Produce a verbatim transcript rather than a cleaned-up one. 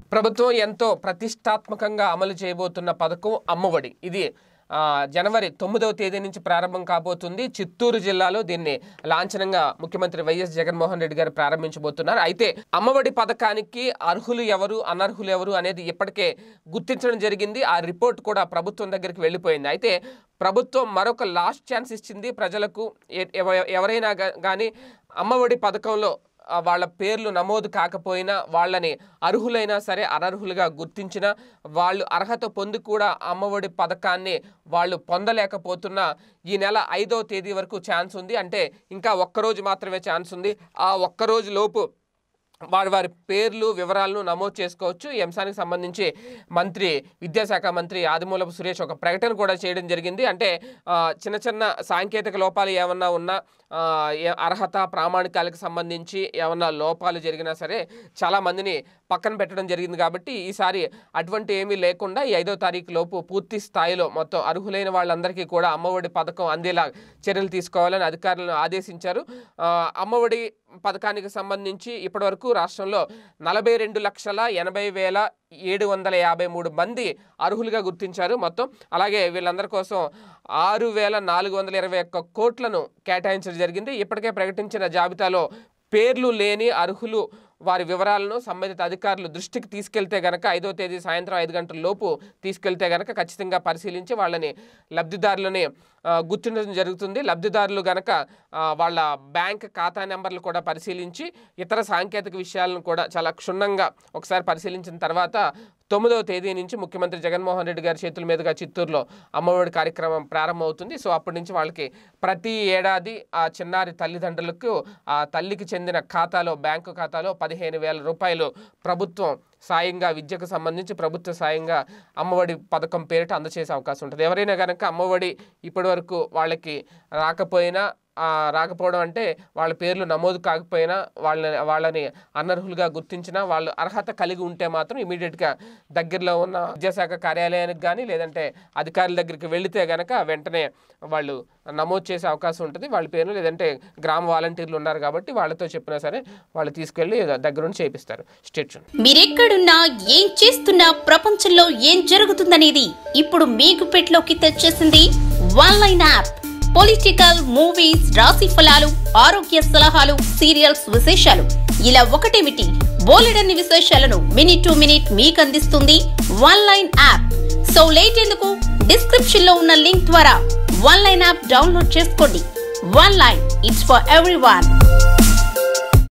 ప్రభుత్వం ఎంతో ప్రతిష్టాత్మకంగా అమలు చేయబోతున్న పథకం అమ్మఒడి. ఇది జనవరి తొమ్మిదవ తేదీ నుంచి ప్రారంభం కాబోతుంది. చిత్తూరు జిల్లాలో దీన్ని లాంఛనంగా ముఖ్యమంత్రి వైఎస్ జగన్మోహన్ రెడ్డి గారు ప్రారంభించబోతున్నారు. అయితే అమ్మఒడి పథకానికి అర్హులు ఎవరు, అనర్హులు ఎవరు అనేది ఇప్పటికే గుర్తించడం జరిగింది. ఆ రిపోర్ట్ కూడా ప్రభుత్వం దగ్గరికి వెళ్ళిపోయింది. అయితే ప్రభుత్వం మరొక లాస్ట్ ఛాన్స్ ఇచ్చింది ప్రజలకు. ఎవరైనా కానీ అమ్మఒడి పథకంలో వాళ్ళ పేర్లు నమోదు కాకపోయినా, వాళ్ళని అర్హులైనా సరే అనర్హులుగా గుర్తించిన వాళ్ళు అర్హత పొంది కూడా అమ్మఒడి పథకాన్ని వాళ్ళు పొందలేకపోతున్నా ఈ నెల ఐదవ తేదీ వరకు ఛాన్స్ ఉంది. అంటే ఇంకా ఒక్కరోజు మాత్రమే ఛాన్స్ ఉంది. ఆ ఒక్కరోజు లోపు వారి వారి పేర్లు వివరాలను నమోదు చేసుకోవచ్చు. ఈ అంశానికి సంబంధించి మంత్రి విద్యాశాఖ మంత్రి ఆదిమూలపు సురేష్ ఒక ప్రకటన కూడా చేయడం జరిగింది. అంటే చిన్న చిన్న సాంకేతిక లోపాలు ఏమన్నా ఉన్నా, అర్హత ప్రామాణికాలకు సంబంధించి ఏమన్నా లోపాలు జరిగినా సరే చాలామందిని పక్కన పెట్టడం జరిగింది. కాబట్టి ఈసారి అటువంటి ఏమీ లేకుండా ఈ ఐదో తారీఖు లోపు పూర్తి స్థాయిలో మొత్తం అర్హులైన వాళ్ళందరికీ కూడా అమ్మఒడి పథకం అందేలా చర్యలు తీసుకోవాలని అధికారులను ఆదేశించారు. అమ్మఒడి పథకానికి సంబంధించి ఇప్పటివరకు రాష్ట్రంలో నలభై రెండు లక్షల ఎనభై వేల ఏడు వందల యాభై మూడు మంది అర్హులుగా గుర్తించారు మొత్తం. అలాగే వీళ్ళందరి కోసం ఆరు వేల నాలుగు వందల ఇరవై ఒక్క కోట్లను కేటాయించడం జరిగింది. ఇప్పటికే ప్రకటించిన జాబితాలో పేర్లు లేని అర్హులు వారి వివరాలను సంబంధిత అధికారులు దృష్టికి తీసుకెళ్తే గనక ఐదో తేదీ సాయంత్రం ఐదు గంటల లోపు తీసుకెళ్తే గనక ఖచ్చితంగా పరిశీలించి వాళ్ళని లబ్ధిదారులని గుర్తించడం జరుగుతుంది. లబ్ధిదారులు గనక వాళ్ళ బ్యాంక్ ఖాతా నెంబర్లు కూడా పరిశీలించి ఇతర సాంకేతిక విషయాలను కూడా చాలా క్షుణ్ణంగా ఒకసారి పరిశీలించిన తర్వాత తొమ్మిదవ తేదీ నుంచి ముఖ్యమంత్రి జగన్మోహన్ రెడ్డి గారి చేతుల మీదుగా చిత్తూరులో అమ్మఒడి కార్యక్రమం ప్రారంభమవుతుంది. సో అప్పటి నుంచి వాళ్ళకి ప్రతి ఏడాది ఆ చిన్నారి తల్లిదండ్రులకు ఆ తల్లికి చెందిన ఖాతాలో బ్యాంకు ఖాతాలో పదిహేను వేల రూపాయలు ప్రభుత్వం సాయంగా విద్యకు సంబంధించి ప్రభుత్వ సాయంగా అమ్మఒడి పథకం పేరిట అందజేసే అవకాశం ఉంటుంది. ఎవరైనా కనుక అమ్మఒడి ఇప్పటి వరకు వాళ్ళకి రాకపోయినా, రాకపోవడం అంటే వాళ్ళ పేర్లు నమోదు కాకపోయినా, వాళ్ళని వాళ్ళని అనర్హులుగా గుర్తించినా, వాళ్ళు అర్హత కలిగి ఉంటే మాత్రం ఇమీడియట్గా దగ్గరలో ఉన్న విద్యాశాఖ కార్యాలయానికి కానీ లేదంటే అధికారుల దగ్గరికి వెళితే కనుక వెంటనే వాళ్ళు నమోదు చేసే అవకాశం ఉంటుంది. వాళ్ళ పేర్లు లేదంటే గ్రామ వాలంటీర్లు ఉన్నారు కాబట్టి వాళ్ళతో చెప్పినా సరే వాళ్ళు తీసుకెళ్లి దగ్గరుండి చేపిస్తారు. స్టేట్ మీరెక్కడున్నా ఏం చేస్తున్నా ప్రపంచంలో ఏం జరుగుతుందనేది ఇప్పుడు మీకు పెట్లోకి తెచ్చేసింది one line app. Political, movies, రాశి ఫలాలు, ఆరోగ్య సలహాలు, సీరియల్స్ విశేషాలు ఇలా ఒకటేమిటి బోలెడన్ని విశేషాలను మినిట్ టు మినిట్ మీకు అందిస్తుంది one line app. So late ఎందుకు, డిస్క్రిప్షన్ లో ఉన్న లింక్ ద్వారా వన్ లైన్ యాప్ డౌన్లోడ్ చేసుకోండి. One line, it's for everyone.